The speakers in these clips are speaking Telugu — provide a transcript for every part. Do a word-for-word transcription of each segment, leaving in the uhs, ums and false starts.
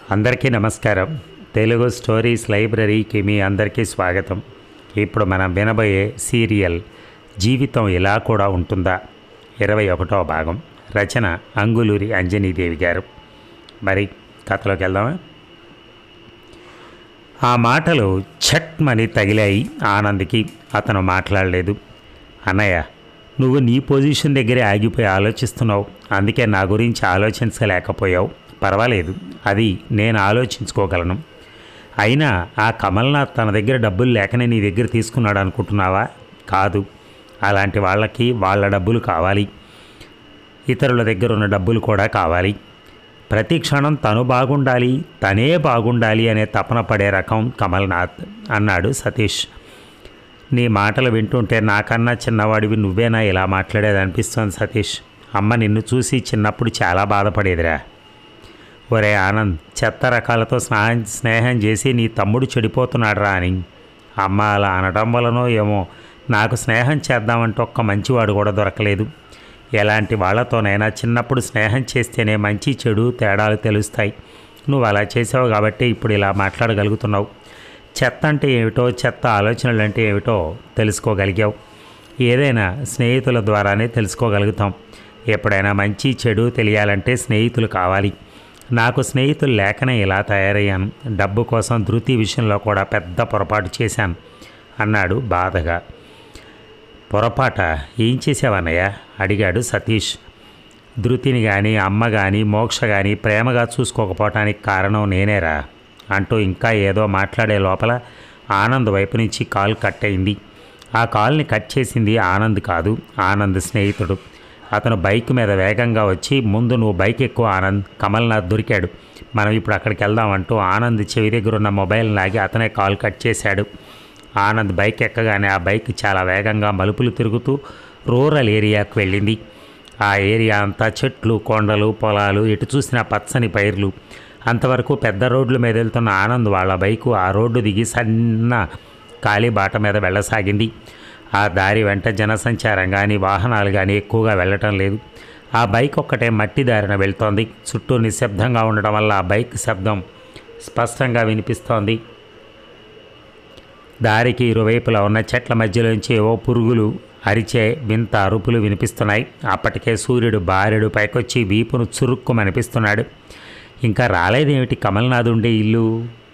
అందరికీ నమస్కారం. తెలుగు స్టోరీస్ లైబ్రరీకి మీ అందరికీ స్వాగతం. ఇప్పుడు మనం వినబోయే సీరియల్ జీవితం ఇలా కూడా ఉంటుందా ఇరవై ఒకటవ భాగం. రచన అంగులూరి అంజనీదేవి గారు. మరి కథలోకి వెళ్దామా? ఆ మాటలు ఛట్మని తగిలాయి ఆనంద్కి. అతను మాట్లాడలేదు. అన్నయ్య, నువ్వు నీ పొజిషన్ దగ్గరే ఆగిపోయి ఆలోచిస్తున్నావు. అందుకే నా గురించి ఆలోచించలేకపోయావు. పర్వాలేదు, అది నేను ఆలోచించుకోగలను. అయినా ఆ కమల్నాథ్ తన దగ్గర డబ్బులు లేకనే నీ దగ్గర తీసుకున్నాడు అనుకుంటున్నావా? కాదు. అలాంటి వాళ్ళకి వాళ్ళ డబ్బులు కావాలి, ఇతరుల దగ్గర ఉన్న డబ్బులు కూడా కావాలి. ప్రతి క్షణం తను బాగుండాలి, తనే బాగుండాలి అనే తపన పడే రకం కమల్నాథ్ అన్నాడు సతీష్. నీ మాటలు వింటుంటే నాకన్నా చిన్నవాడివి నువ్వేనా ఇలా మాట్లాడేది అనిపిస్తోంది సతీష్. అమ్మ నిన్ను చూసి చిన్నప్పుడు చాలా బాధపడేదిరా. ఒరే ఆనంద్, చెత్త రకాలతో స్నేహం స్నేహం చేసి నీ తమ్ముడు చెడిపోతున్నాడురా అని. అమ్మ అలా అనడం వలనో ఏమో నాకు స్నేహం చేద్దామంటే ఒక్క మంచివాడు కూడా దొరకలేదు. ఎలాంటి వాళ్ళతోనైనా చిన్నప్పుడు స్నేహం చేస్తేనే మంచి చెడు తేడాలు తెలుస్తాయి. నువ్వు అలా చేసావు కాబట్టి ఇప్పుడు ఇలా మాట్లాడగలుగుతున్నావు. చెత్త అంటే ఏమిటో, చెత్త ఆలోచనలు అంటే ఏమిటో తెలుసుకోగలిగావు. ఏదైనా స్నేహితుల ద్వారానే తెలుసుకోగలుగుతాం. ఎప్పుడైనా మంచి చెడు తెలియాలంటే స్నేహితులు కావాలి. నాకు స్నేహితులు లేకనే ఇలా తయారయ్యాను. డబ్బు కోసం ధృతి విషయంలో కూడా పెద్ద పొరపాటు చేశాను అన్నాడు బాధగా. పొరపాట ఏం చేసావన్నయ్య అడిగాడు సతీష్. ధృతిని కానీ అమ్మ కానీ మోక్ష కానీ ప్రేమగా చూసుకోకపోవటానికి కారణం నేనేరా అంటూ ఇంకా ఏదో మాట్లాడే లోపల ఆనంద్ వైపు నుంచి కాల్ కట్ అయింది. ఆ కాల్ని కట్ చేసింది ఆనంద్ కాదు, ఆనంద్ స్నేహితుడు. అతను బైక్ మీద వేగంగా వచ్చి, ముందు నువ్వు బైక్ ఎక్కువ ఆనంద్, కమల్నాథ్ దొరికాడు, మనం ఇప్పుడు అక్కడికి వెళ్దామంటూ ఆనంద్ చెవి దగ్గర ఉన్న మొబైల్ లాగి అతనే కాల్ కట్ చేశాడు. ఆనంద్ బైక్ ఎక్కగానే ఆ బైక్ చాలా వేగంగా మలుపులు తిరుగుతూ రూరల్ ఏరియాకు వెళ్ళింది. ఆ ఏరియా అంతా చెట్లు, కొండలు, పొలాలు, ఎటు చూసినా పచ్చని పైర్లు. అంతవరకు పెద్ద రోడ్ల మీద వెళ్తున్న ఆనంద్ వాళ్ళ బైకు ఆ రోడ్డు దిగి సన్న ఖాళీ బాట మీద వెళ్ళసాగింది. ఆ దారి వెంట జనసంచారం కానీ వాహనాలు కానీ ఎక్కువగా వెళ్ళటం లేదు. ఆ బైక్ ఒక్కటే మట్టి దారిన వెళ్తోంది. చుట్టూ నిశ్శబ్దంగా ఉండడం వల్ల ఆ బైక్ శబ్దం స్పష్టంగా వినిపిస్తోంది. దారికి ఇరువైపులా ఉన్న చెట్ల మధ్యలోంచి ఏవో పురుగులు అరిచే వింత అరుపులు వినిపిస్తున్నాయి. అప్పటికే సూర్యుడు బారెడు పైకొచ్చి వీపును చురుక్కుమనిపిస్తున్నాడు. ఇంకా రాలేదేమిటి కమల్నాథ్ ఉండే ఇల్లు?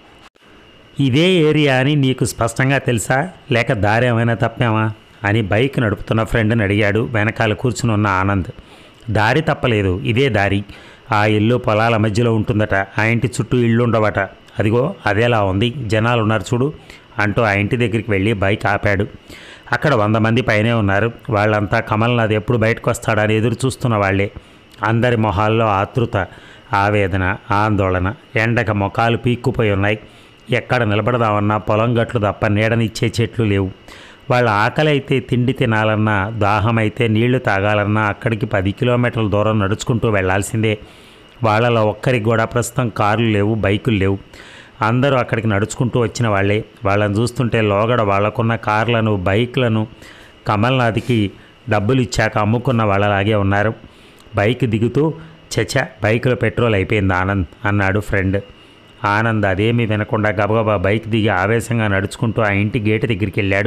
ఇదే ఏరియా అని నీకు స్పష్టంగా తెలుసా, లేక దారి ఏమైనా తప్పామా అని బైక్ నడుపుతున్న ఫ్రెండ్ని అడిగాడు వెనకాల కూర్చుని ఉన్న ఆనంద్. దారి తప్పలేదు, ఇదే దారి. ఆ ఇల్లు పొలాల మధ్యలో ఉంటుందట. ఆ ఇంటి చుట్టూ ఇళ్ళు ఉండవట. అదిగో అదేలా ఉంది, జనాలు ఉన్నారు చూడు అంటూ ఆ ఇంటి దగ్గరికి వెళ్ళి బైక్ ఆపాడు. అక్కడ వంద మంది పైనే ఉన్నారు. వాళ్ళంతా కమల్నాథ్ ఎప్పుడు బయటకు వస్తాడని ఎదురు చూస్తున్న వాళ్ళే. అందరి మొహాల్లో ఆతృత, ఆవేదన, ఆందోళన. ఎండక మొఖాలు పీక్కుపోయి ఉన్నాయి. ఎక్కడ నిలబడదామన్నా పొలం గట్లు తప్ప నీడనిచ్చే చెట్లు లేవు. వాళ్ళ ఆకలి అయితే తిండి తినాలన్నా, దాహం అయితే నీళ్లు తాగాలన్నా అక్కడికి పది కిలోమీటర్ల దూరం నడుచుకుంటూ వెళ్లాల్సిందే. వాళ్ళలో ఒక్కరికి కూడా ప్రస్తుతం కార్లు లేవు, బైకులు లేవు. అందరూ అక్కడికి నడుచుకుంటూ వచ్చిన వాళ్ళే. వాళ్ళని చూస్తుంటే లోగడ వాళ్లకున్న కార్లను, బైక్లను కమల్నాథ్కి డబ్బులు ఇచ్చాక అమ్ముకున్న వాళ్ళలాగే ఉన్నారు. బైక్ దిగుతూ, చచా బైకులో పెట్రోల్ అయిపోయింది ఆనంద్ అన్నాడు ఫ్రెండ్. ఆనంద్ అదేమీ వినకుండా గబగబా బైక్ దిగి ఆవేశంగా నడుచుకుంటూ ఆ ఇంటి గేటు దగ్గరికి వెళ్ళాడు.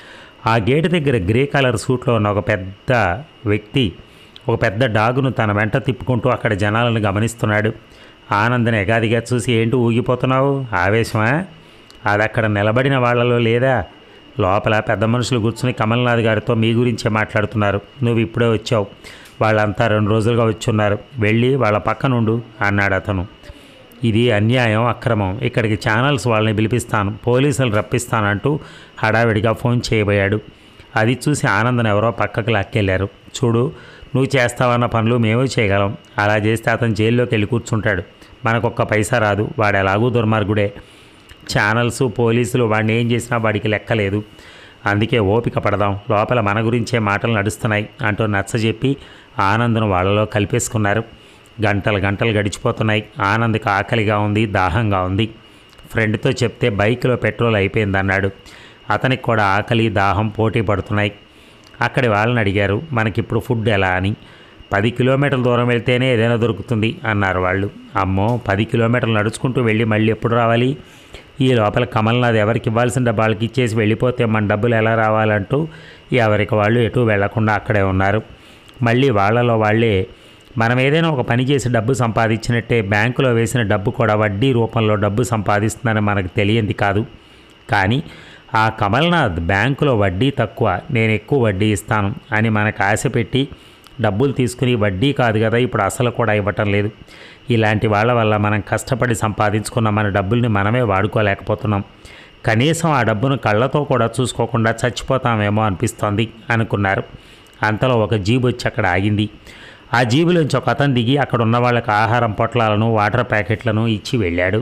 ఆ గేటు దగ్గర గ్రే కలర్ సూట్లో ఉన్న ఒక పెద్ద వ్యక్తి ఒక పెద్ద డాగును తన వెంట తిప్పుకుంటూ అక్కడ జనాలను గమనిస్తున్నాడు. ఆనంద్ని ఎగాదిగా చూసి, ఏంటి ఊగిపోతున్నావు, ఆవేశమా? అది అక్కడ నిలబడిన వాళ్ళలో లేదా? లోపల పెద్ద మనుషులు కూర్చుని కమల్నాథ్ గారితో మీ గురించే మాట్లాడుతున్నారు. నువ్వు ఇప్పుడే వచ్చావు, వాళ్ళంతా రెండు రోజులుగా వచ్చున్నారు, వెళ్ళి వాళ్ళ పక్కనుండు అన్నాడు అతను. ఇది అన్యాయం, అక్రమం. ఇక్కడికి ఛానల్స్ వాళ్ళని పిలిపిస్తాను, పోలీసులు రప్పిస్తానంటూ హడావిడిగా ఫోన్ చేయబోయాడు. అది చూసి ఆనందను ఎవరో పక్కకు లాక్కెళ్ళారు. చూడు, నువ్వు చేస్తావన్న పనులు మేము చేయగలం. అలా చేస్తే అతను జైల్లోకి వెళ్ళి కూర్చుంటాడు, మనకొక్క పైసా రాదు. వాడు ఎలాగూ దుర్మార్గుడే. ఛానల్స్, పోలీసులు వాడిని ఏం చేసినా వాడికి లెక్కలేదు. అందుకే ఓపిక పడదాం, లోపల మన గురించే మాటలు నడుస్తున్నాయి అంటూ నచ్చజెప్పి ఆనందను వాళ్ళలో కలిపేసుకున్నారు. గంటలు గంటలు గడిచిపోతున్నాయి. ఆనంద్కి ఆకలిగా ఉంది, దాహంగా ఉంది. ఫ్రెండ్తో చెప్తే బైక్లో పెట్రోల్ అయిపోయిందన్నాడు. అతనికి కూడా ఆకలి, దాహం పోటీ పడుతున్నాయి. అక్కడి వాళ్ళని అడిగారు, మనకిప్పుడు ఫుడ్ ఎలా అని. పది కిలోమీటర్ల దూరం వెళ్తేనే ఏదైనా దొరుకుతుంది అన్నారు వాళ్ళు. అమ్మో, పది కిలోమీటర్లు నడుచుకుంటూ వెళ్ళి మళ్ళీ ఎప్పుడు రావాలి? ఈ లోపల కమల్నాథ్ ఎవరికి ఇవ్వాల్సిన డబ్బు వాళ్ళకి ఇచ్చేసి వెళ్ళిపోతే మన డబ్బులు ఎలా రావాలంటూ ఎవరికి వాళ్ళు ఎటు వెళ్లకుండా అక్కడే ఉన్నారు. మళ్ళీ వాళ్ళలో వాళ్ళే మనం ఏదైనా ఒక పని చేసి డబ్బు సంపాదించినట్టే బ్యాంకులో వేసిన డబ్బు కూడా వడ్డీ రూపంలో డబ్బు సంపాదిస్తుందని మనకు తెలియంది కాదు. కానీ ఆ కమల్నాథ్ బ్యాంకులో వడ్డీ తక్కువ, నేను ఎక్కువ వడ్డీ ఇస్తాను అని మనకు ఆశ పెట్టి డబ్బులు తీసుకుని వడ్డీ కాదు కదా ఇప్పుడు అసలు కూడా ఇవ్వటం లేదు. ఇలాంటి వాళ్ళ వల్ల మనం కష్టపడి సంపాదించుకున్న మన డబ్బుల్ని మనమే వాడుకోలేకపోతున్నాం. కనీసం ఆ డబ్బును కళ్ళతో కూడా చూసుకోకుండా చచ్చిపోతామేమో అనిపిస్తోంది అనుకున్నారు. అంతలో ఒక జీబు వచ్చి అక్కడ ఆగింది. ఆ జీబులోంచి ఒక అతను దిగి అక్కడ ఉన్న వాళ్ళకి ఆహారం పొట్లాలను వాటర్ ప్యాకెట్లను ఇచ్చి వెళ్ళాడు.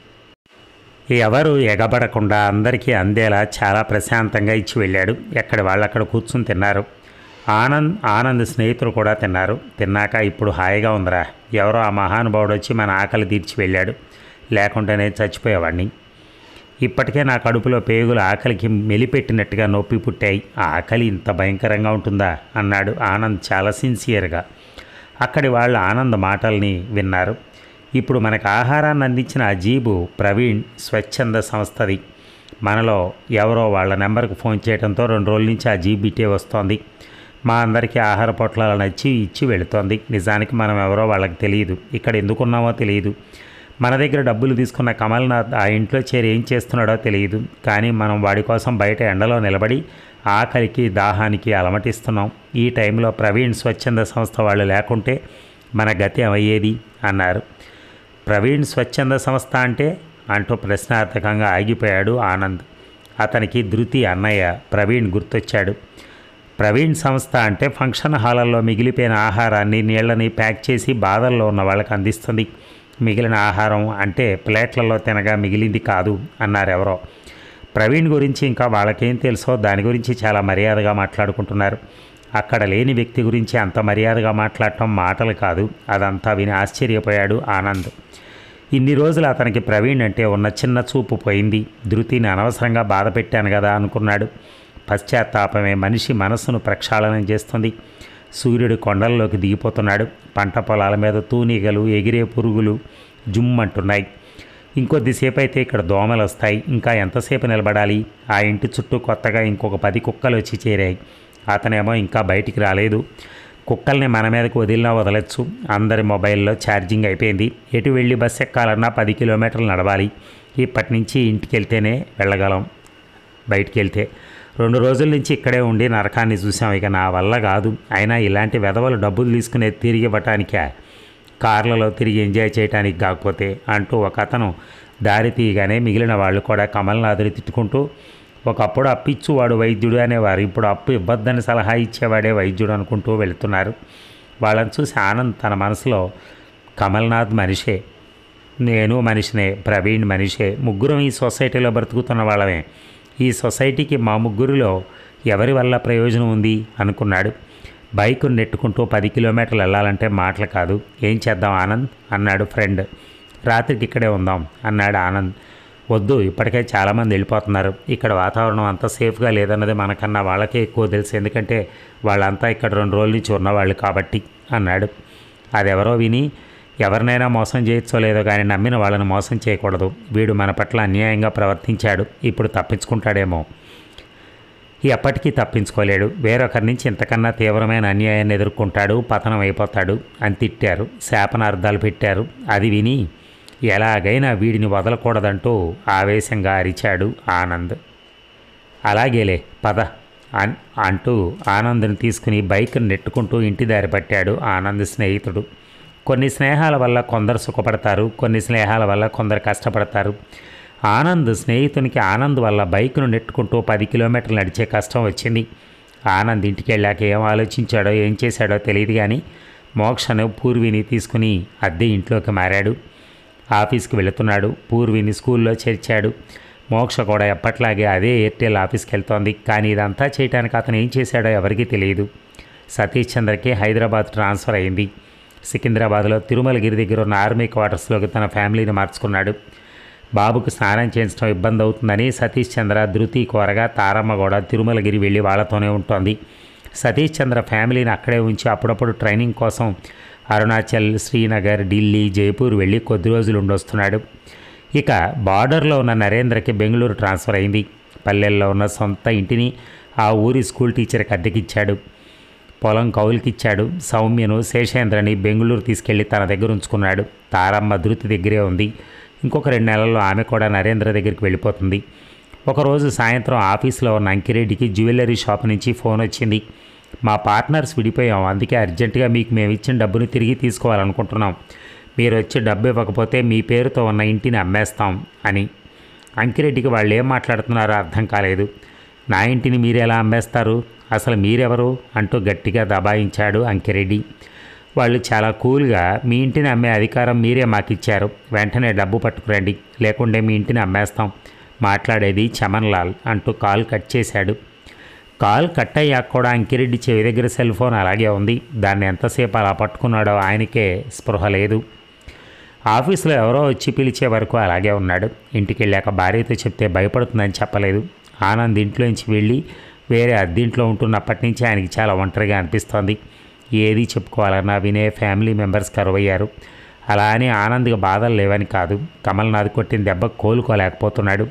ఎవరు ఎగబడకుండా అందరికీ అందేలా చాలా ప్రశాంతంగా ఇచ్చి వెళ్ళాడు. ఎక్కడి వాళ్ళు అక్కడ కూర్చుని తిన్నారు. ఆనంద్ ఆనంద్ స్నేహితులు కూడా తిన్నారు. తిన్నాక ఇప్పుడు హాయిగా ఉందిరా, ఎవరో ఆ మహానుభావుడు వచ్చి మన ఆకలి తీర్చి వెళ్ళాడు, లేకుంటేనే చచ్చిపోయేవాడిని. ఇప్పటికే నా కడుపులో పేగులు ఆకలికి మెలిపెట్టినట్టుగా నొప్పి పుట్టాయి. ఆ ఆకలి ఇంత భయంకరంగా ఉంటుందా అన్నాడు ఆనంద్ చాలా సిన్సియర్గా. అక్కడి వాళ్ళు ఆనంద్ మాటల్ని విన్నారు. ఇప్పుడు మనకు ఆహారాన్ని అందించిన ఆ జీబు ప్రవీణ్ స్వచ్ఛంద సంస్థది. మనలో ఎవరో వాళ్ళ నెంబర్కి ఫోన్ చేయడంతో రెండు రోజుల నుంచి ఆ జీబు ఇటే వస్తోంది. మా అందరికీ ఆహార పొట్లాలను నచ్చి ఇచ్చి వెళుతోంది. నిజానికి మనం ఎవరో వాళ్ళకి తెలియదు, ఇక్కడ ఎందుకున్నామో తెలియదు. మన దగ్గర డబ్బులు తీసుకున్న కమల్నాథ్ ఆ ఇంట్లో చేరి ఏం చేస్తున్నాడో తెలియదు. కానీ మనం వాడి కోసం బయట ఎండలో నిలబడి ఆకలికి దాహానికి అలమటిస్తున్నాం. ఈ టైంలో ప్రవీణ్ స్వచ్ఛంద సంస్థ వాళ్ళు లేకుంటే మన గతి అయ్యేది అన్నారు. ప్రవీణ్ స్వచ్ఛంద సంస్థ అంటే అంటూ ప్రశ్నార్థకంగా ఆగిపోయాడు ఆనంద్. అతనికి ధృతి అన్నయ్య ప్రవీణ్ గుర్తొచ్చాడు. ప్రవీణ్ సంస్థ అంటే ఫంక్షన్ హాలల్లో మిగిలిపోయిన ఆహారాన్ని నీళ్లని ప్యాక్ చేసి బాధల్లో ఉన్న వాళ్ళకి అందిస్తుంది. మిగిలిన ఆహారం అంటే ప్లేట్లలో తినగా మిగిలింది కాదు అన్నారు ఎవరో. ప్రవీణ్ గురించి ఇంకా వాళ్ళకేం తెలుసో దాని గురించి చాలా మర్యాదగా మాట్లాడుకుంటున్నారు. అక్కడ లేని వ్యక్తి గురించి అంత మర్యాదగా మాట్లాడటం మాటలు కాదు. అదంతా విని ఆశ్చర్యపోయాడు ఆనంద్. ఇన్ని రోజులు అతనికి ప్రవీణ్ అంటే ఉన్న చిన్న చూపు పోయింది. ధృతిని అనవసరంగా బాధ పెట్టాను కదా అనుకున్నాడు. పశ్చాత్తాపమే మనిషి మనస్సును ప్రక్షాళనం చేస్తుంది. సూర్యుడు కొండల్లోకి దిగిపోతున్నాడు. పంట పొలాల మీద తూనీగలు ఎగిరే పురుగులు జుమ్మంటున్నాయి. ఇంకొద్దిసేపు అయితే ఇక్కడ దోమలు వస్తాయి. ఇంకా ఎంతసేపు నిలబడాలి? ఆ ఇంటి చుట్టూ కొత్తగా ఇంకొక పది కుక్కలు వచ్చి చేరాయి. అతనేమో ఇంకా బయటికి రాలేదు. కుక్కల్ని మన మీదకి వదిలినా వదలచ్చు. అందరి మొబైల్లో ఛార్జింగ్ అయిపోయింది. ఎటు వెళ్ళి బస్సు ఎక్కాలన్నా పది కిలోమీటర్లు నడవాలి. ఇప్పటి నుంచి ఇంటికి వెళ్తేనే వెళ్ళగలం. బయటికి వెళ్తే రెండు రోజుల నుంచి ఇక్కడే ఉండి నరకాన్ని చూసాం. ఇక నా వల్ల కాదు. అయినా ఇలాంటి వెధవలు డబ్బులు తీసుకునే తిరిగి ఇవ్వటానికే, కార్లలో తిరిగి ఎంజాయ్ చేయడానికి కాకపోతే అంటూ ఒక అతను దారి తీయగానే మిగిలిన వాళ్ళు కూడా కమల్నాథుని తిట్టుకుంటూ, ఒకప్పుడు అప్పిచ్చువాడు వైద్యుడు అనేవారు, ఇప్పుడు అప్పు ఇవ్వద్దని సలహా ఇచ్చేవాడే వైద్యుడు అనుకుంటూ వెళుతున్నారు. వాళ్ళని చూసి ఆనంద్ తన మనసులో కమల్నాథ్ మనిషే, నేను మనిషినే, ప్రవీణ్ మనిషే, ముగ్గురం ఈ సొసైటీలో బ్రతుకుతున్న వాళ్ళమే. ఈ సొసైటీకి మా ముగ్గురిలో ఎవరి వల్ల ప్రయోజనం ఉంది అనుకున్నాడు. బైకును నెట్టుకుంటూ పది కిలోమీటర్లు వెళ్ళాలంటే మాటలు కాదు. ఏం చేద్దాం ఆనంద్ అన్నాడు ఫ్రెండ్. రాత్రికి ఇక్కడే ఉందాం అన్నాడు ఆనంద్. వద్దు, ఇప్పటికే చాలామంది వెళ్ళిపోతున్నారు. ఇక్కడ వాతావరణం అంత సేఫ్గా లేదన్నది మనకన్నా వాళ్ళకే ఎక్కువ తెలుసు. ఎందుకంటే వాళ్ళంతా ఇక్కడ రెండు రోజుల నుంచి ఉన్నవాళ్ళు కాబట్టి అన్నాడు. అదెవరో విని ఎవరినైనా మోసం చేయొచ్చో లేదో కానీ నమ్మిన వాళ్ళని మోసం చేయకూడదు. వీడు మన పట్ల అన్యాయంగా ప్రవర్తించాడు, ఇప్పుడు తప్పించుకుంటాడేమో. ఎప్పటికీ తప్పించుకోలేడు. వేరొకరి నుంచి ఇంతకన్నా తీవ్రమైన అన్యాయాన్ని ఎదుర్కొంటాడు, పతనం అయిపోతాడు అని తిట్టారు, శాపనార్థాలు పెట్టారు. అది విని ఎలాగైనా వీడిని వదలకూడదంటూ ఆవేశంగా అరిచాడు ఆనంద్. అలాగేలే పద అన్ అంటూ ఆనంద్ని తీసుకుని బైక్ని నెట్టుకుంటూ ఇంటి దారి పట్టాడు ఆనంద్ స్నేహితుడు. కొన్ని స్నేహాల వల్ల కొందరు సుఖపడతారు, కొన్ని స్నేహాల వల్ల కొందరు కష్టపడతారు. ఆనంద్ స్నేహితునికి ఆనంద్ వల్ల బైక్ను నెట్టుకుంటూ పది కిలోమీటర్లు నడిచే కష్టం వచ్చింది. ఆనంద్ ఇంటికి వెళ్ళాక ఏం ఆలోచించాడో ఏం చేశాడో తెలియదు కానీ మోక్షను పూర్విని తీసుకుని అద్దె ఇంట్లోకి మారాడు. ఆఫీస్కి వెళుతున్నాడు. పూర్విని స్కూల్లో చేర్చాడు. మోక్ష కూడా ఎప్పట్లాగే అదే ఎయిర్టెల్ ఆఫీస్కి వెళ్తోంది. కానీ ఇదంతా చేయడానికి అతను ఏం చేశాడో ఎవరికీ తెలియదు. సతీష్ చంద్రకి హైదరాబాద్ ట్రాన్స్ఫర్ అయింది. సికింద్రాబాద్లో తిరుమలగిరి దగ్గర ఉన్న ఆర్మీ క్వార్టర్స్లోకి తన ఫ్యామిలీని మార్చుకున్నాడు. బాబుకు స్నానం చేయించడం ఇబ్బంది అవుతుందని సతీష్ చంద్ర ధృతి కోరగా తారమ్మ కూడా తిరుమలగిరి వెళ్ళి వాళ్లతోనే ఉంటోంది. సతీష్ చంద్ర ఫ్యామిలీని అక్కడే ఉంచి అప్పుడప్పుడు ట్రైనింగ్ కోసం అరుణాచల్, శ్రీనగర్, ఢిల్లీ, జైపూర్ వెళ్ళి కొద్ది రోజులు ఉండొస్తున్నాడు. ఇక బార్డర్లో ఉన్న నరేంద్రకి బెంగళూరు ట్రాన్స్ఫర్ అయింది. పల్లెల్లో ఉన్న సొంత ఇంటిని ఆ ఊరి స్కూల్ టీచర్కి అద్దెకిచ్చాడు. పొలం కౌలుకిచ్చాడు. సౌమ్యను, శేషేంద్రని బెంగళూరు తీసుకెళ్లి తన దగ్గర ఉంచుకున్నాడు. తారమ్మ ధృతి దగ్గరే ఉంది. ఇంకొక రెండు నెలల్లో ఆమె కూడా నరేంద్ర దగ్గరికి వెళ్ళిపోతుంది. ఒకరోజు సాయంత్రం ఆఫీస్లో ఉన్న అంకిరెడ్డికి జ్యువెలరీ షాప్ నుంచి ఫోన్ వచ్చింది. మా పార్ట్నర్స్ విడిపోయాం, అందుకే అర్జెంటుగా మీకు మేము ఇచ్చిన డబ్బుని తిరిగి తీసుకోవాలనుకుంటున్నాం. మీరు వచ్చి డబ్బు ఇవ్వకపోతే మీ పేరుతో ఉన్న ఇంటిని అమ్మేస్తాం అని. అంకిరెడ్డికి వాళ్ళు ఏం మాట్లాడుతున్నారో అర్థం కాలేదు. నా ఇంటిని మీరు ఎలా అమ్మేస్తారు, అసలు మీరెవరు అంటూ గట్టిగా దబాయించాడు అంకిరెడ్డి. వాళ్ళు చాలా కూల్గా, మీ ఇంటిని అమ్మే అధికారం మీరే మాకిచ్చారు, వెంటనే డబ్బు పట్టుకురండి, లేకుంటే మీ ఇంటిని అమ్మేస్తాం. మాట్లాడేది చమన్లాల్ అంటూ కాల్ కట్ చేశాడు. కాల్ కట్ అయ్యాక కూడా అంకిరెడ్డి చెవి దగ్గర సెల్ ఫోన్ అలాగే ఉంది. దాన్ని ఎంతసేపు అలా పట్టుకున్నాడో ఆయనకే స్పృహ లేదు. ఆఫీసులో ఎవరో వచ్చి పిలిచే వరకు అలాగే ఉన్నాడు. ఇంటికి వెళ్ళాక భార్యతో చెప్తే భయపడుతుందని చెప్పలేదు. ఆనంద్ ఇంట్లోంచి వెళ్ళి వేరే అద్దెంట్లో ఉంటున్నప్పటి నుంచి ఆయనకి చాలా ఒంటరిగా అనిపిస్తోంది. ఏది చెప్పుకోవాలన్నా వినే ఫ్యామిలీ మెంబర్స్ కరువయ్యారు. అలా అని ఆనంద్కి బాధలు లేవని కాదు, కమల్నాథ్ కొట్టిన దెబ్బ కోలుకోలేకపోతున్నాడు.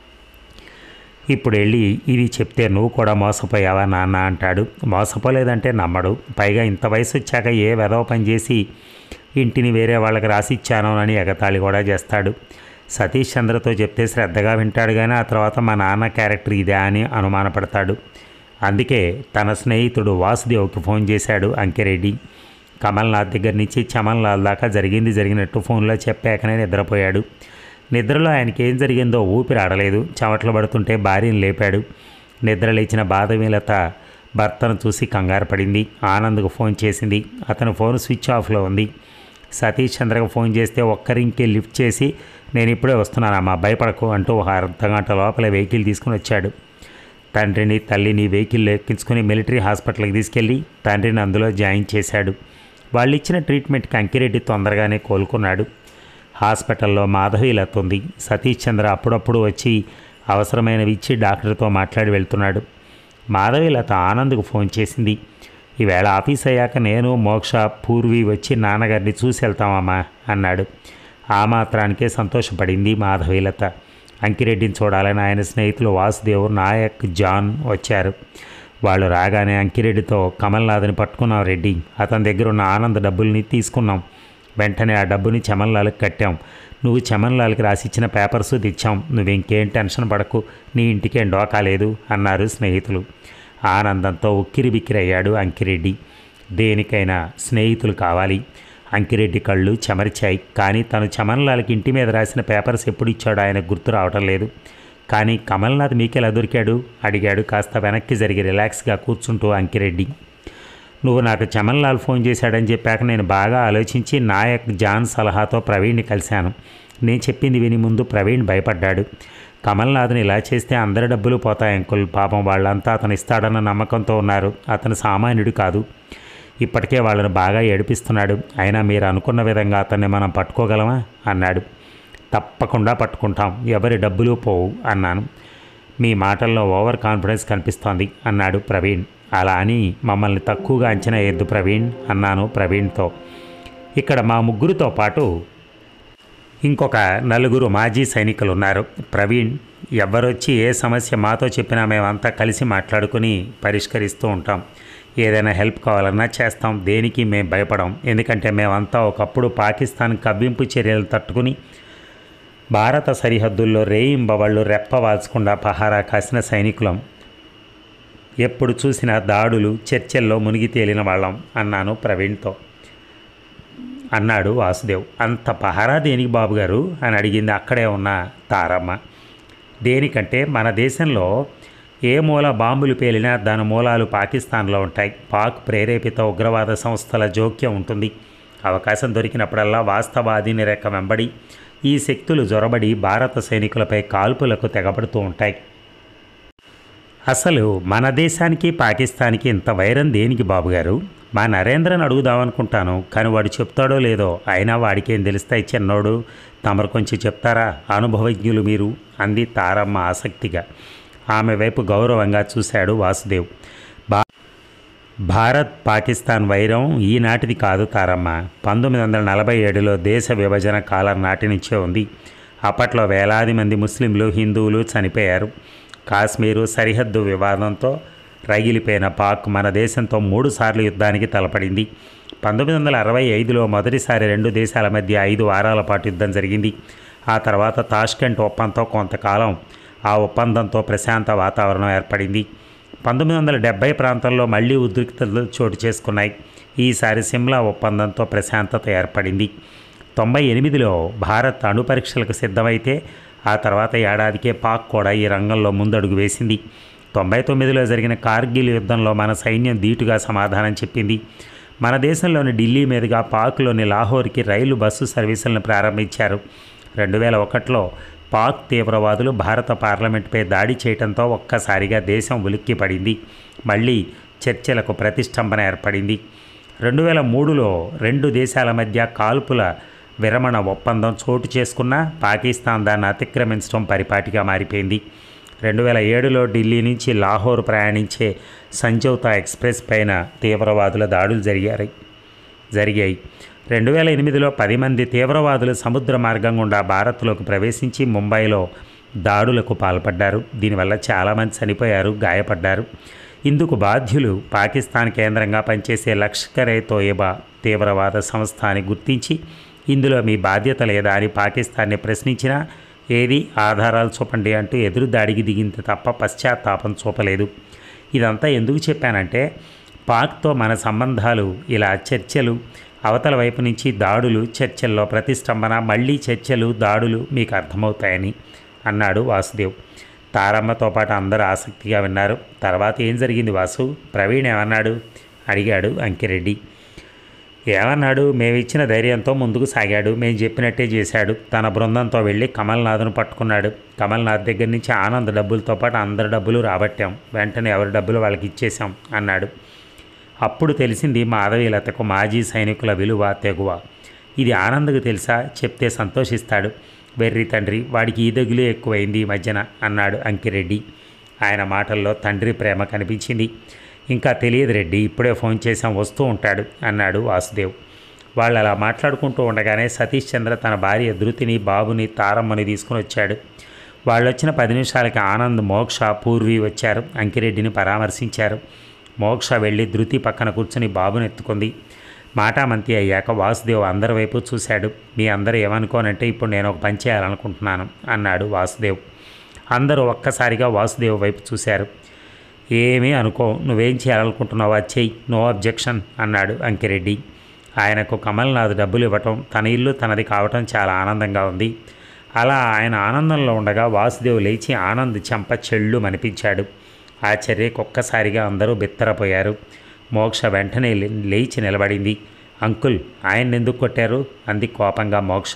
ఇప్పుడు వెళ్ళి ఇది చెప్తే నువ్వు కూడా మోసపోయావా నాన్న అంటాడు. మోసపోలేదంటే నమ్మడు. పైగా ఇంత వయసు వచ్చాక ఏ వెధవ పని చేసి ఇంటిని వేరే వాళ్ళకి రాసిచ్చానో అని ఎగతాళి కూడా చేస్తాడు. సతీష్ చంద్రతో చెప్తే శ్రద్ధగా వింటాడు, కానీ ఆ తర్వాత మా నాన్న క్యారెక్టర్ ఇదే అని అనుమానపడతాడు. అందుకే తన స్నేహితుడు వాసుదేవ్కి ఫోన్ చేశాడు అంకిరెడ్డి. కమల్నాథ్ దగ్గర నుంచి చమన్లాల్ దాకా జరిగింది జరిగినట్టు ఫోన్లో చెప్పాకనే నిద్రపోయాడు. నిద్రలో ఆయనకి ఏం జరిగిందో ఊపిరి ఆడలేదు. చెమటలు పడుతుంటే భార్యను లేపాడు. నిద్ర లేచిన బాధవీలత భర్తను చూసి కంగారు పడింది. ఆనంద్కు ఫోన్ చేసింది. అతని ఫోన్ స్విచ్ ఆఫ్లో ఉంది. సతీష్ చంద్రకు ఫోన్ చేస్తే ఒక్కరింకే లిఫ్ట్ చేసి, నేను ఇప్పుడే వస్తున్నానమ్మా, భయపడకు అంటూ ఒక అర్ధగంట లోపల వెహికల్ తీసుకుని వచ్చాడు. తండ్రిని తల్లిని వెహికల్లో ఎక్కించుకుని మిలిటరీ హాస్పిటల్కి తీసుకెళ్ళి తండ్రిని అందులో జాయిన్ చేశాడు. వాళ్ళు ఇచ్చిన ట్రీట్మెంట్కి అంకిరెడ్డి తొందరగానే కోలుకున్నాడు. హాస్పిటల్లో మాధవి లత ఉంది. సతీష్ చంద్ర అప్పుడప్పుడు వచ్చి అవసరమైనవి ఇచ్చి డాక్టర్తో మాట్లాడి వెళ్తున్నాడు. మాధవి లత ఆనంద్కు ఫోన్ చేసింది. ఈవేళ ఆఫీస్ అయ్యాక నేను, మోక్ష, పూర్వి వచ్చి నాన్నగారిని చూసి వెళ్తామమ్మా అన్నాడు. ఆ మాత్రానికే సంతోషపడింది మాధవీలత. అంకిరెడ్డిని చూడాలని ఆయన స్నేహితులు వాసుదేవ్, నాయక్, జాన్ వచ్చారు. వాళ్ళు రాగానే అంకిరెడ్డితో, కమల్నాథ్ని పట్టుకున్నాం రెడ్డి, అతని దగ్గర ఉన్న ఆనంద్ డబ్బుల్ని తీసుకున్నాం. వెంటనే ఆ డబ్బుని చమన్లాల్కి కట్టాం. నువ్వు చమన్లాల్కి రాసిచ్చిన పేపర్స్ తెచ్చాం. నువ్వింకేం టెన్షన్ పడకు, నీ ఇంటికేం డోకా లేదు అన్నారు స్నేహితులు. ఆనందంతో ఉక్కిరి బిక్కిరయ్యాడు అంకిరెడ్డి. దేనికైనా స్నేహితులు కావాలి. అంకిరెడ్డి కళ్ళు చెమర్చాయి. కానీ తను చమన్లాల్కి ఇంటి మీద రాసిన పేపర్స్ ఎప్పుడు ఇచ్చాడో ఆయన గుర్తు రావటం లేదు. కానీ కమల్నాథ్ మీకెలా దొరికాడు అడిగాడు కాస్త వెనక్కి జరిగి రిలాక్స్గా కూర్చుంటూ అంకిరెడ్డి. నువ్వు నాకు చమన్లాల్ ఫోన్ చేశాడని చెప్పాక నేను బాగా ఆలోచించి నాయక్, జాన్ సలహాతో ప్రవీణ్ని కలిశాను. నేను చెప్పింది విని ముందు ప్రవీణ్ భయపడ్డాడు. కమల్నాథ్ని ఇలా చేస్తే అందరి డబ్బులు పోతాయి అంకుల్, పాపం వాళ్ళంతా అతను ఇస్తాడన్న నమ్మకంతో ఉన్నారు. అతను సామాన్యుడు కాదు. ఇప్పటికే వాళ్ళని బాగా ఏడిపిస్తున్నాడు. అయినా మీరు అనుకున్న విధంగా అతన్ని మనం పట్టుకోగలమా అన్నాడు. తప్పకుండా పట్టుకుంటాం, ఎవరి డబ్బులు పోవు అన్నాను. మీ మాటల్లో ఓవర్ కాన్ఫిడెన్స్ కనిపిస్తోంది అన్నాడు ప్రవీణ్. అలా అని మమ్మల్ని తక్కువగా అంచనా వేయద్దు ప్రవీణ్ అన్నాను ప్రవీణ్తో. ఇక్కడ మా ముగ్గురితో పాటు ఇంకొక నలుగురు మాజీ సైనికులు ఉన్నారు. ప్రవీణ్, ఎవరొచ్చి ఏ సమస్య మాతో చెప్పినా మేమంతా కలిసి మాట్లాడుకుని పరిష్కరిస్తూ ఉంటాం. ఏదైనా హెల్ప్ కావాలన్నా చేస్తాం. దేనికి మేము భయపడం. ఎందుకంటే మేమంతా ఒకప్పుడు పాకిస్తాన్ కవ్వింపు చర్యలు తట్టుకుని భారత సరిహద్దుల్లో రేయింబవళ్ళు రెప్పవాల్చకుండా పహారా కాసిన సైనికులం. ఎప్పుడు చూసినా దాడులు, చర్చల్లో మునిగి తేలిన వాళ్ళం అన్నాను ప్రవీణ్తో. అన్నాడు వాసుదేవ్. అంత పహారా దేనికి బాబుగారు అని అడిగింది అక్కడే ఉన్న తారమ్మ. దేనికంటే మన దేశంలో ఏ మూల బాంబులు పేలినా దాని మూలాలు పాకిస్తాన్లో ఉంటాయి. పాక్ ప్రేరేపిత ఉగ్రవాద సంస్థల జోక్యం ఉంటుంది. అవకాశం దొరికినప్పుడల్లా వాస్తవాదిని రెక్క వెంబడి ఈ శక్తులు జొరబడి భారత సైనికులపై కాల్పులకు తెగబడుతూ ఉంటాయి. అసలు మన దేశానికి పాకిస్తాన్కి ఇంత వైరం దేనికి బాబుగారు? మా నరేంద్రని అడుగుదామనుకుంటాను, కానీ వాడు చెప్తాడో లేదో. అయినా వాడికేం తెలుస్తాయి చిన్నోడు, తమరు కొంచెం చెప్తారా, అనుభవజ్ఞులు మీరు అంది తారమ్మ ఆసక్తిగా. ఆమె వైపు గౌరవంగా చూశాడు వాసుదేవ్. బా భారత్ పాకిస్తాన్ వైరం ఈనాటిది కాదు తారమ్మ. పంతొమ్మిది వందల నలభై ఏడులో దేశ విభజన కాలం నాటి నుంచే ఉంది. అప్పట్లో వేలాది మంది ముస్లింలు, హిందువులు చనిపోయారు. కాశ్మీరు సరిహద్దు వివాదంతో రగిలిపోయిన పాక్ మన దేశంతో మూడు సార్లు యుద్ధానికి తలపడింది. పంతొమ్మిది వందల అరవై ఐదులో మొదటిసారి రెండు దేశాల మధ్య ఐదు వారాల పాటు యుద్ధం జరిగింది. ఆ తర్వాత తాష్కెంట్ ఒప్పందంతో కొంతకాలం ఆ ఒప్పందంతో ప్రశాంత వాతావరణం ఏర్పడింది. పంతొమ్మిది వందల డెబ్బై ప్రాంతంలో మళ్లీ ఉద్రిక్తతలు చోటు చేసుకున్నాయి. ఈసారి సిమ్లా ఒప్పందంతో ప్రశాంతత ఏర్పడింది. తొంభై ఎనిమిదిలో భారత్ అణు పరీక్షలకు సిద్ధమైతే ఆ తర్వాత ఏడాదికే పాక్ కూడా ఈ రంగంలో ముందడుగు వేసింది. తొంభై తొమ్మిదిలో జరిగిన కార్గిల్ యుద్ధంలో మన సైన్యం ధీటుగా సమాధానం చెప్పింది. మన దేశంలోని ఢిల్లీ మీదుగా పాక్లోని లాహోర్కి రైలు బస్సు సర్వీసులను ప్రారంభించారు. రెండు వేల ఒకటిలో పాక్ తీవ్రవాదులు భారత పార్లమెంటుపై దాడి చేయడంతో ఒక్కసారిగా దేశం ఉలిక్కిపడింది. మళ్ళీ చర్చలకు ప్రతిష్టంభన ఏర్పడింది. రెండు వేల మూడులో రెండు దేశాల మధ్య కాల్పుల విరమణ ఒప్పందం చోటు చేసుకున్న పాకిస్తాన్ దాన్ని అతిక్రమించడం పరిపాటిగా మారిపోయింది. రెండు వేల ఏడులో ఢిల్లీ నుంచి లాహోర్ ప్రయాణించే సంజౌతా ఎక్స్ప్రెస్ పైన తీవ్రవాదుల దాడులు జరిగాయి జరిగాయి రెండు వేల ఎనిమిదిలో పది మంది తీవ్రవాదులు సముద్ర మార్గం గుండా భారత్లోకి ప్రవేశించి ముంబైలో దాడులకు పాల్పడ్డారు. దీనివల్ల చాలామంది చనిపోయారు, గాయపడ్డారు. ఇందుకు బాధ్యులు పాకిస్తాన్ కేంద్రంగా పనిచేసే లష్కరే తోయబా తీవ్రవాద సంస్థ అని గుర్తించి ఇందులో మీ బాధ్యత లేదా అని పాకిస్తాన్ని ప్రశ్నించినా ఏది ఆధారాలు చూపండి అంటూ ఎదురు దాడికి దిగింది తప్ప పశ్చాత్తాపం చూపలేదు. ఇదంతా ఎందుకు చెప్పానంటే పాక్తో మన సంబంధాలు ఇలా చర్చలు, అవతల వైపు నుంచి దాడులు, చర్చల్లో ప్రతిష్టంభన, మళ్ళీ చర్చలు, దాడులు మీకు అర్థమవుతాయని అన్నాడు వాసుదేవ్. తారమ్మతో పాటు అందరూ ఆసక్తిగా విన్నారు. తర్వాత ఏం జరిగింది వాసు? ప్రవీణ్ ఏమన్నాడు అడిగాడు అంకిరెడ్డి. ఏమన్నాడు? మేమిచ్చిన ధైర్యంతో ముందుకు సాగాడు. మేము చెప్పినట్టే చేశాడు. తన బృందంతో వెళ్ళి కమల్నాథ్ను పట్టుకున్నాడు. కమల్నాథ్ దగ్గర నుంచి ఆనంద్ డబ్బులతో పాటు అందరి డబ్బులు రాబట్టాం. వెంటనే ఎవరి డబ్బులు వాళ్ళకి ఇచ్చేశాం అన్నాడు. అప్పుడు తెలిసింది మాధవీలతకు మాజీ సైనికుల విలువ, తెగువ. ఇది ఆనంద్కు తెలుసా? చెప్తే సంతోషిస్తాడు. వెర్రి తండ్రి, వాడికి ఈ దగులే ఎక్కువైంది ఈ మధ్యన అన్నాడు అంకిరెడ్డి. ఆయన మాటల్లో తండ్రి ప్రేమ కనిపించింది. ఇంకా తెలియదు రెడ్డి, ఇప్పుడే ఫోన్ చేసాం, వస్తూ ఉంటాడు అన్నాడు వాసుదేవ్. వాళ్ళు అలా మాట్లాడుకుంటూ ఉండగానే సతీష్ చంద్ర తన భార్య ధృతిని, బాబుని, తారమ్మని తీసుకుని వచ్చాడు. వాళ్ళు వచ్చిన పది నిమిషాలకి ఆనంద్, మోక్ష, పూర్వి వచ్చారు. అంకిరెడ్డిని పరామర్శించారు. మోక్ష వెళ్ళి ధృతి పక్కన కూర్చుని బాబుని ఎత్తుకుంది. మాటామంతి అయ్యాక వాసుదేవ్ అందరి వైపు చూశాడు. మీ అందరూ ఏమనుకోనంటే ఇప్పుడు నేను ఒక పని చేయాలనుకుంటున్నాను అన్నాడు వాసుదేవ్. అందరూ ఒక్కసారిగా వాసుదేవ్ వైపు చూశారు. ఏమీ అనుకో, నువ్వేం చేయాలనుకుంటున్నావు అది చెయ్యి, నో అబ్జెక్షన్ అన్నాడు అంకిరెడ్డి. ఆయనకు కమల్నాథ్ డబ్బులు ఇవ్వటం, తన ఇల్లు తనది కావటం చాలా ఆనందంగా ఉంది. అలా ఆయన ఆనందంలో ఉండగా వాసుదేవ్ లేచి ఆనంద్ చెంప చెళ్ళు మనిపించాడు. ఆ చర్యకు ఒక్కసారిగా అందరూ బిత్తరపోయారు. మోక్ష వెంటనే లేచి నిలబడింది. అంకుల్, ఆయన ఎందుకు కొట్టారు అంది కోపంగా మోక్ష.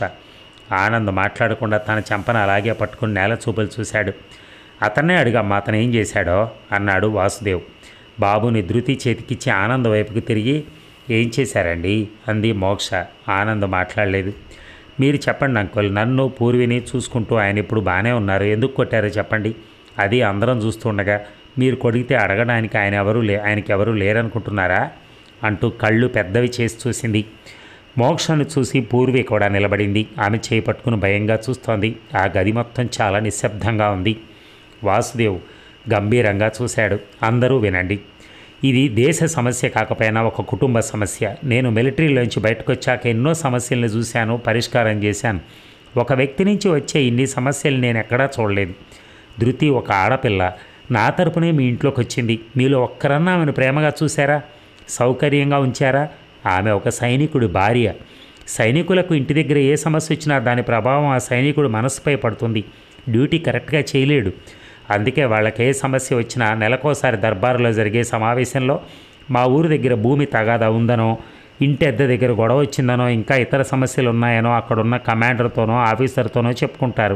ఆనంద్ మాట్లాడకుండా తన చెంపను అలాగే పట్టుకుని నేల చూపులు చూశాడు. అతన్నే అడుగమ్మా అతను ఏం చేశాడో అన్నాడు వాసుదేవ్. బాబుని ధృతి చేతికిచ్చి ఆనంద్ వైపుకి తిరిగి ఏం చేశారండి అంది మోక్ష. ఆనంద్ మాట్లాడలేదు. మీరు చెప్పండి అంకుల్, నన్ను పూర్విని చూసుకుంటూ ఆయన ఇప్పుడు బాగానే ఉన్నారు, ఎందుకు కొట్టారో చెప్పండి. అది అందరం చూస్తుండగా మీరు కొడిగితే అడగడానికి ఆయన ఎవరు లే ఆయనకి ఎవరు లేరనుకుంటున్నారా అంటూ కళ్ళు పెద్దవి చేసి చూసింది. మోక్షను చూసి పూర్వి కూడా నిలబడింది. ఆమె చేయి పట్టుకుని భయంగా చూస్తోంది. ఆ గది మొత్తం చాలా నిశ్శబ్దంగా ఉంది. వాసుదేవ్ గంభీరంగా చూశాడు. అందరూ వినండి, ఇది దేశ సమస్య కాకపోయినా ఒక కుటుంబ సమస్య. నేను మిలిటరీలోంచి బయటకు వచ్చాక ఎన్నో సమస్యలను చూశాను, పరిష్కారం చేశాను. ఒక వ్యక్తి నుంచి వచ్చే ఇన్ని సమస్యలు నేను ఎక్కడా చూడలేదు. ధృతి ఒక ఆడపిల్ల, నా తరపునే మీ ఇంట్లోకి వచ్చింది. మీలో ఒక్కరన్నా ఆమెను ప్రేమగా చూశారా, సౌకర్యంగా ఉంచారా? ఆమె ఒక సైనికుడి భార్య. సైనికులకు ఇంటి దగ్గర ఏ సమస్య వచ్చినా దాని ప్రభావం ఆ సైనికుడు మనసుపై పడుతుంది. డ్యూటీ కరెక్ట్గా చేయలేడు. అందుకే వాళ్ళకి ఏ సమస్య వచ్చినా నెలకోసారి దర్బారులో జరిగే సమావేశంలో మా ఊరు దగ్గర భూమి తగాదా ఉందనో, ఇంటి అద్దె దగ్గర గొడవ వచ్చిందనో, ఇంకా ఇతర సమస్యలు ఉన్నాయనో అక్కడున్న కమాండర్తోనో ఆఫీసర్తోనో చెప్పుకుంటారు.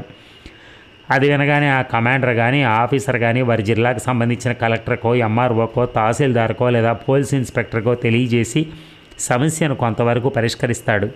అది వినగానే ఆ కమాండర్ కానీ ఆఫీసర్ కానీ వారి జిల్లాకు సంబంధించిన కలెక్టర్కో, ఎంఆర్ఓకో, తహసీల్దార్కో లేదా పోలీస్ ఇన్స్పెక్టర్కో తెలియజేసి సమస్యను కొంతవరకు పరిష్కరిస్తాడు.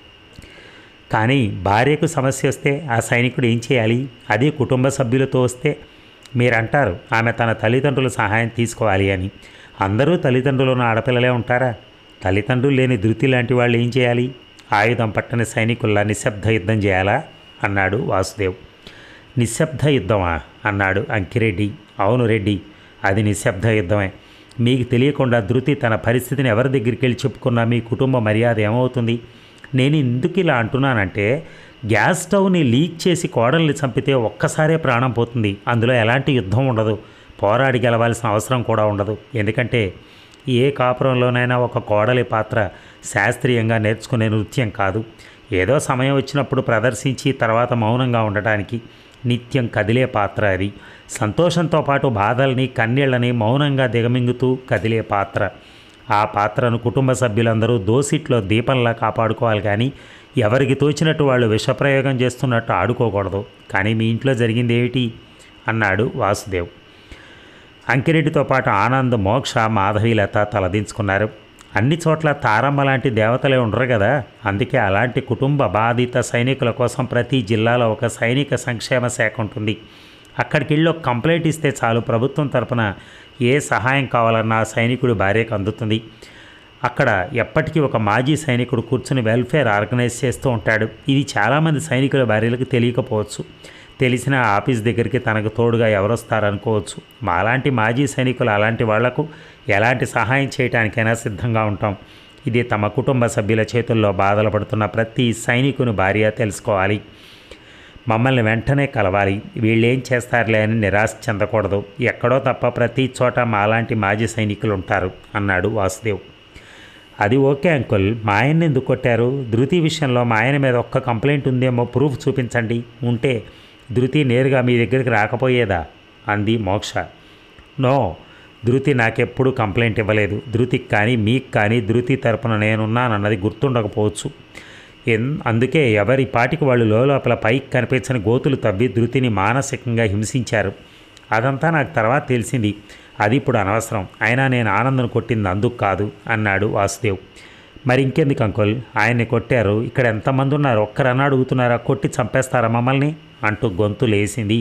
కానీ భార్యకు సమస్య వస్తే ఆ సైనికుడు ఏం చేయాలి? అదే కుటుంబ సభ్యులతో వస్తే మీరంటారు ఆమె తన తల్లిదండ్రుల సహాయం తీసుకోవాలి అని. అందరూ తల్లిదండ్రులను ఆడపిల్లలే ఉంటారా? తల్లిదండ్రులు లేని ధృతి లాంటి వాళ్ళు ఏం చేయాలి? ఆయుధం పట్టని సైనికుల్లా నిశ్శబ్ద యుద్ధం చేయాలా అన్నాడు వాసుదేవ్. నిశ్శబ్ద యుద్ధమా అన్నాడు అంకిరెడ్డి. అవును రెడ్డి, అది నిశ్శబ్ద యుద్ధమే. మీకు తెలియకుండా ధృతి తన పరిస్థితిని ఎవరి దగ్గరికి వెళ్ళి చెప్పుకున్నా మీ కుటుంబ మర్యాద ఏమవుతుంది? నేను ఎందుకు ఇలా అంటున్నానంటే, గ్యాస్ స్టవ్ని లీక్ చేసి కోడల్ని చంపితే ఒక్కసారే ప్రాణం పోతుంది. అందులో ఎలాంటి యుద్ధం ఉండదు, పోరాడి గెలవాల్సిన అవసరం కూడా ఉండదు. ఎందుకంటే ఏ కాపురంలోనైనా ఒక కోడలి పాత్ర శాస్త్రీయంగా నేర్చుకునే నృత్యం కాదు. ఏదో సమయం వచ్చినప్పుడు ప్రదర్శించి తర్వాత మౌనంగా ఉండటానికి నిత్యం కదిలే పాత్ర అది. సంతోషంతో పాటు బాధల్ని కన్నీళ్ళని మౌనంగా దిగమింగుతూ కదిలే పాత్ర. ఆ పాత్రను కుటుంబ సభ్యులందరూ దోసిట్లో దీపంలా కాపాడుకోవాలి, కానీ ఎవరికి తోచినట్టు వాళ్ళు విషప్రయోగం చేస్తున్నట్టు ఆడుకోకూడదు. కానీ మీ ఇంట్లో జరిగింది ఏమిటి అన్నాడు వాసుదేవ్. అంకిరెడ్డితో పాటు ఆనంద్, మోక్ష, మాధవీలత తలదించుకున్నారు. అన్ని చోట్ల తారమ్మ లాంటి దేవతలే ఉండరు కదా, అందుకే అలాంటి కుటుంబ బాధిత సైనికుల కోసం ప్రతి జిల్లాలో ఒక సైనిక సంక్షేమ శాఖ ఉంటుంది. అక్కడికి వెళ్ళి ఒక కంప్లైంట్ ఇస్తే చాలు, ప్రభుత్వం తరపున ఏ సహాయం కావాలన్నా సైనికుడి భార్యకు అందుతుంది. అక్కడ ఎప్పటికీ ఒక మాజీ సైనికుడు కూర్చుని వెల్ఫేర్ ఆర్గనైజ్ చేస్తూ ఉంటాడు. ఇది చాలామంది సైనికుల భార్యలకు తెలియకపోవచ్చు. తెలిసిన ఆఫీస్ దగ్గరికి తనకు తోడుగా ఎవరొస్తారనుకోవచ్చు. మాలాంటి మాజీ సైనికులు అలాంటి వాళ్లకు ఎలాంటి సహాయం చేయడానికైనా సిద్ధంగా ఉంటాం. ఇది తమ కుటుంబ సభ్యుల చేతుల్లో బాధలు పడుతున్న ప్రతి సైనికుని భార్య తెలుసుకోవాలి. మమ్మల్ని వెంటనే కలవాలి. వీళ్ళేం చేస్తారులే అని నిరాశ చెందకూడదు. ఎక్కడో తప్ప ప్రతి చోట మాలాంటి మాజీ సైనికులు ఉంటారు అన్నాడు వాసుదేవ్. అది ఓకే అంకుల్, మా ఆయన్ని ఎందుకు కొట్టారు? ధృతి విషయంలో మా ఆయన మీద ఒక్క కంప్లైంట్ ఉందేమో, ప్రూఫ్ చూపించండి. ఉంటే ధృతి నేరుగా మీ దగ్గరికి రాకపోయేదా అంది మోక్ష. నో, ధృతి నాకెప్పుడు కంప్లైంట్ ఇవ్వలేదు. ధృతికి కానీ మీకు కానీ ధృతి తరపున నేనున్నానన్నది గుర్తుండకపోవచ్చు. ఎన్ అందుకే ఎవరి పాటికి వాళ్ళు లోపల పైకి కనిపించని గోతులు తవ్వి ధృతిని మానసికంగా హింసించారు. అదంతా నాకు తర్వాత తెలిసింది. అది ఇప్పుడు అనవసరం. అయినా నేను ఆనందను కొట్టింది అందుకు కాదు అన్నాడు వాసుదేవ్. మరి ఇంకెందుకు అంకుల్ ఆయన్ని కొట్టారు? ఇక్కడ ఎంతమంది ఉన్నారు, ఒక్కరన్నా అడుగుతున్నారా? కొట్టి చంపేస్తారా మమ్మల్ని అంటూ గొంతు లేసింది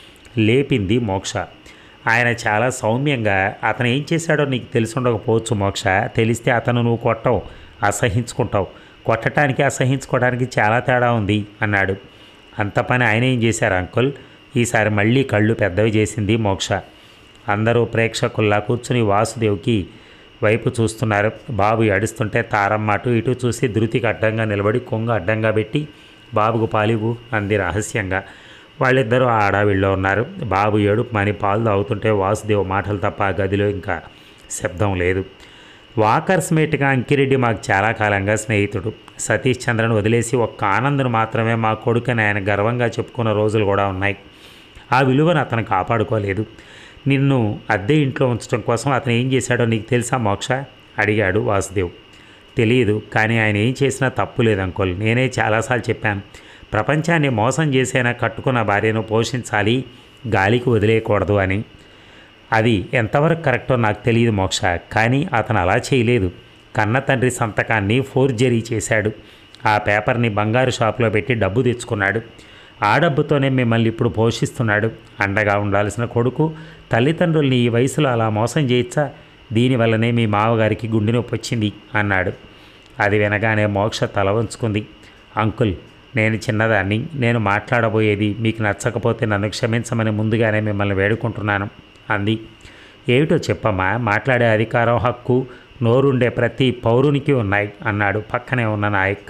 లేపింది మోక్ష. ఆయన చాలా సౌమ్యంగా, అతను ఏం చేశాడో నీకు తెలిసి ఉండకపోవచ్చు మోక్ష. తెలిస్తే అతను నువ్వు కొట్టవు, అసహించుకుంటావు. కొట్టడానికి అసహించుకోవడానికి చాలా తేడా ఉంది అన్నాడు. అంత పని ఆయన ఏం చేశారు అంకుల్? ఈసారి మళ్ళీ కళ్ళు పెద్దవి చేసింది మోక్ష. అందరూ ప్రేక్షకుల్లా కూర్చుని వాసుదేవ్కి వైపు చూస్తున్నారు. బాబు ఏడుస్తుంటే తారమ్మ అటు ఇటు చూసి ధృతికి అడ్డంగా నిలబడి కొంగు అడ్డంగా పెట్టి బాబుకు పాలివు అంది రహస్యంగా. వాళ్ళిద్దరూ ఆ అడావిల్లో ఉన్నారు. బాబు ఏడుపు మని పాలు తాగుతుంటే వాసుదేవ్ మాటలు తప్ప ఆ గదిలో ఇంకా శబ్దం లేదు. వాకర్స్ మేట్గా అంకిరెడ్డి మాకు చాలా కాలంగా స్నేహితుడు. సతీష్ చంద్రను వదిలేసి ఒక్క ఆనందను మాత్రమే మా కొడుకుని ఆయన గర్వంగా చెప్పుకున్న రోజులు కూడా ఉన్నాయి. ఆ విలువను అతను కాపాడుకోలేదు. నిన్ను అద్దె ఇంట్లో ఉంచడం కోసం అతను ఏం చేశాడో నీకు తెలుసా మోక్ష అడిగాడు వాసుదేవ్. తెలియదు, కానీ ఆయన ఏం చేసినా తప్పు లేదు అంకుల్. నేనే చాలాసార్లు చెప్పాను, ప్రపంచాన్ని మోసం చేసైనా కట్టుకున్న భార్యను పోషించాలి, గాలికి వదిలేయకూడదు అని. అది ఎంతవరకు కరెక్టో నాకు తెలియదు మోక్ష, కానీ అతను అలా చేయలేదు. కన్న తండ్రి సంతకాన్ని ఫోర్జరీ చేశాడు. ఆ పేపర్ని బంగారు షాపులో పెట్టి డబ్బు తెచ్చుకున్నాడు. ఆ డబ్బుతోనే మిమ్మల్ని ఇప్పుడు పోషిస్తున్నాడు. అండగా ఉండాల్సిన కొడుకు తల్లిదండ్రుల్ని ఈ వయసులో అలా మోసం చేయొచ్చా? దీనివల్లనే మీ మావగారికి గుండె నొప్పి వచ్చింది అన్నాడు. అది వినగానే మోక్ష తల వంచుకుంది. అంకుల్, నేను చిన్నదాన్ని, నేను మాట్లాడబోయేది మీకు నచ్చకపోతే నన్ను క్షమించమని ముందుగానే మిమ్మల్ని వేడుకుంటున్నాను అంది. ఏమిటో చెప్పమ్మా, మాట్లాడే అధికారం, హక్కు నోరుండే ప్రతి పౌరునికి ఉన్నాయి అన్నాడు పక్కనే ఉన్న నాయక్.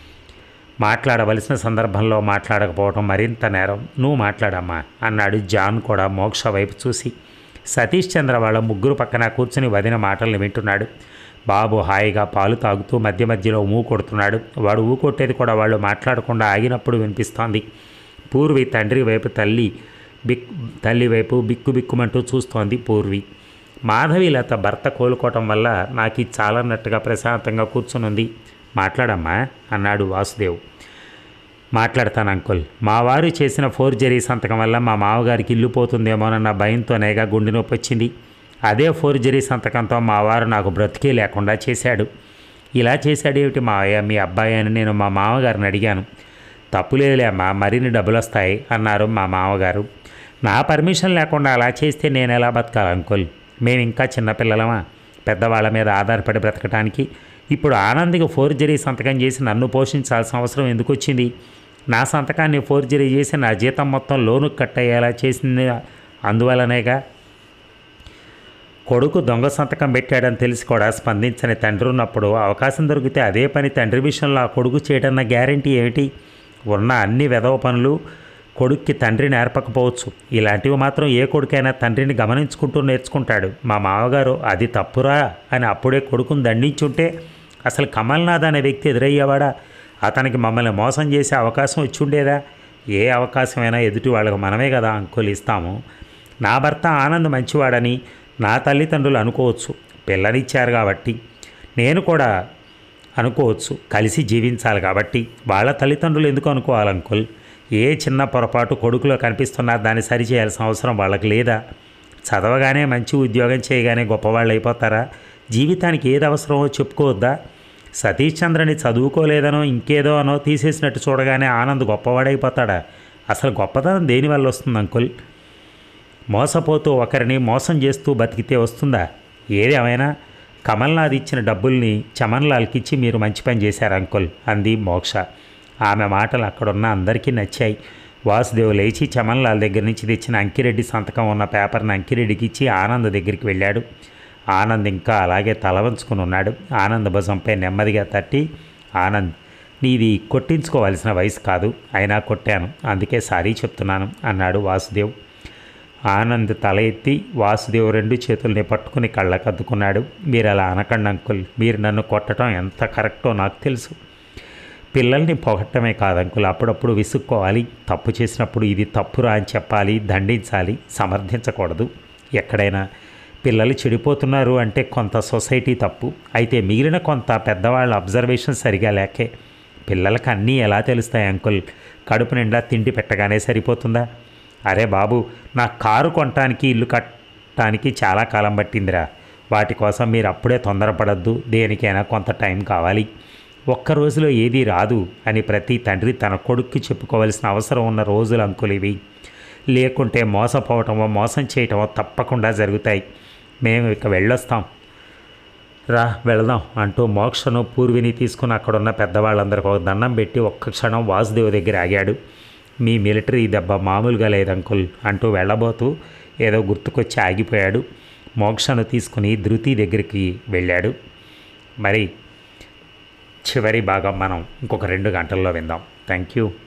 మాట్లాడవలసిన సందర్భంలో మాట్లాడకపోవడం మరింత నేరం. నువ్వు మాట్లాడమ్మా అన్నాడు జాన్ కూడా మోక్ష వైపు చూసి. సతీష్ చంద్ర వాళ్ళ ముగ్గురు పక్కన కూర్చుని వదిన మాటల్ని వింటున్నాడు. బాబు హాయిగా పాలు తాగుతూ మధ్య మధ్యలో ఊ కొడుతున్నాడు. వాడు ఊ కొట్టేది కూడా వాళ్ళు మాట్లాడకుండా ఆగినప్పుడు వినిపిస్తోంది. పూర్వి తండ్రి వైపు తల్లి బిక్ తల్లి వైపు బిక్కు బిక్కుమంటూ చూస్తోంది పూర్వి. మాధవీలత భర్త కోలుకోవటం వల్ల నాకు ఇది చాలన్నట్టుగా ప్రశాంతంగా కూర్చునుంది. మాట్లాడమ్మా అన్నాడు వాసుదేవ్. మాట్లాడతాను అంకుల్. మా వారు చేసిన ఫోర్జరీ సంతకం వల్ల మా మామగారికి ఇల్లు పోతుందేమోనన్న భయంతోనేగా గుండె నొప్పి వచ్చింది. అదే ఫోర్జరీ సంతకంతో మా వారు నాకు బ్రతికే లేకుండా చేశాడు. ఇలా చేశాడేమిటి మావయ్య మీ అబ్బాయి అని నేను మా మామగారిని అడిగాను. తప్పులేదులే అమ్మా, మరిన్ని డబ్బులు వస్తాయి అన్నారు మా మామగారు. నా పర్మిషన్ లేకుండా అలా చేస్తే నేను ఎలా బతకాలి అంకుల్? మేము ఇంకా చిన్నపిల్లలమా? పెద్దవాళ్ళ మీద ఆధారపడి బ్రతకటానికి. ఇప్పుడు ఆనంద్కి ఫోర్జరీ సంతకం చేసి నన్ను పోషించాల్సిన అవసరం ఎందుకు వచ్చింది? నా సంతకాన్ని ఫోర్జరీ చేసి నా జీతం మొత్తం లోను కట్టయ్యేలా చేసింది అందువలనేగా. కొడుకు దొంగ సంతకం పెట్టాడని తెలిసి కూడా స్పందించని తండ్రి ఉన్నప్పుడు అవకాశం దొరికితే అదే పని తండ్రి విషయంలో ఆ కొడుకు చేయడన్న గ్యారంటీ ఏమిటి? ఉన్న అన్ని వెధవ పనులు కొడుక్కి తండ్రి నేర్పకపోవచ్చు. ఇలాంటివి మాత్రం ఏ కొడుకైనా తండ్రిని గమనించుకుంటూ నేర్చుకుంటాడు. మా మామగారు అది తప్పురా అని అప్పుడే కొడుకుని దండించుంటే అసలు కమల్నాథ్ అనే వ్యక్తి ఎదురయ్యేవాడా? అతనికి మమ్మల్ని మోసం చేసే అవకాశం వచ్చి ఉండేదా? ఏ అవకాశమైనా ఎదుటి వాళ్ళకు మనమే కదా అంకుల్ ఇస్తాము. నా భర్త ఆనంద్ మంచివాడని నా తల్లిదండ్రులు అనుకోవచ్చు, పిల్లనిచ్చారు కాబట్టి. నేను కూడా అనుకోవచ్చు, కలిసి జీవించాలి కాబట్టి. వాళ్ళ తల్లిదండ్రులు ఎందుకు అనుకోవాలి అంకుల్? ఏ చిన్న పొరపాటు కొడుకులో కనిపిస్తున్నా దాన్ని సరిచేయాల్సిన అవసరం వాళ్ళకి లేదా? చదవగానే మంచి ఉద్యోగం చేయగానే గొప్పవాళ్ళు అయిపోతారా? జీవితానికి ఏది అవసరమో చెప్పుకోవద్దా? సతీష్ చంద్రని చదువుకోలేదనో ఇంకేదో అనో తీసేసినట్టు చూడగానే ఆనంద్ గొప్పవాడైపోతాడా? అసలు గొప్పతనం దేనివల్ల వస్తుంది అంకుల్? మోసపోతూ ఒకరిని మోసం చేస్తూ బతికితే వస్తుందా? ఏదేమైనా కమల్నాథ్ ఇచ్చిన డబ్బుల్ని చమన్లాల్కి ఇచ్చి మీరు మంచి పని చేశారు అంకుల్ అంది మోక్ష. ఆమె మాటలు అక్కడున్న అందరికీ నచ్చాయి. వాసుదేవ్ లేచి చమన్లాల్ దగ్గర నుంచి తెచ్చిన అంకిరెడ్డి సంతకం ఉన్న పేపర్ని అంకిరెడ్డికి ఇచ్చి ఆనంద్ దగ్గరికి వెళ్ళాడు. ఆనంద్ ఇంకా అలాగే తల వంచుకుని ఉన్నాడు. ఆనంద్ భుజంపై నెమ్మదిగా తట్టి, ఆనంద్, నీది కొట్టించుకోవాల్సిన వయసు కాదు, అయినా కొట్టాను, అందుకే సారీ చెప్తున్నాను అన్నాడు వాసుదేవ్. ఆనంద్ తల ఎత్తి వాసుదేవ్ రెండు చేతుల్ని పట్టుకుని కళ్ళకద్దుకున్నాడు. మీరు అలా అనకండి అంకుల్, మీరు నన్ను కొట్టడం ఎంత కరెక్టో నాకు తెలుసు. పిల్లల్ని పొగట్టమే కాదు అంకుల్, అప్పుడప్పుడు విసుక్కోవాలి. తప్పు చేసినప్పుడు ఇది తప్పురా అని చెప్పాలి, దండించాలి, సమర్థించకూడదు. ఎక్కడైనా పిల్లలు చెడిపోతున్నారు అంటే కొంత సొసైటీ తప్పు, అయితే మిగిలిన కొంత పెద్దవాళ్ళ అబ్జర్వేషన్ సరిగా లేకే. పిల్లలకు అన్నీ ఎలా తెలుస్తాయి అంకుల్? కడుపు నిండా తిండి పెట్టగానే సరిపోతుందా? అరే బాబు, నా కారు కొనటానికి ఇల్లు కట్టడానికి చాలా కాలం పట్టిందిరా. వాటి కోసం మీరు అప్పుడే తొందరపడద్దు, దేనికైనా కొంత టైం కావాలి. ఒక్క రోజులో ఏదీ రాదు అని ప్రతి తండ్రి తన కొడుక్కి చెప్పుకోవాల్సిన అవసరం ఉన్న రోజులు అంకులు ఇవి. లేకుంటే మోసపోవటమో మోసం చేయటమో తప్పకుండా జరుగుతాయి. మేము ఇక వెళ్ళొస్తాం, రా వెళదాం అంటూ మోక్షను పూర్విని తీసుకుని అక్కడున్న పెద్దవాళ్ళందరికీ ఒక దండం పెట్టి ఒక్క క్షణం వాసుదేవ్ దగ్గర ఆగాడు. మీ మిలిటరీ దెబ్బ మామూలుగా లేదు అంకుల్ అంటూ వెళ్ళబోతూ ఏదో గుర్తుకొచ్చి ఆగిపోయాడు. మోక్షను తీసుకుని ధృతి దగ్గరికి వెళ్ళాడు. మరి చివరి భాగం మనం ఇంకొక రెండు గంటల్లో విందాం. Thank you.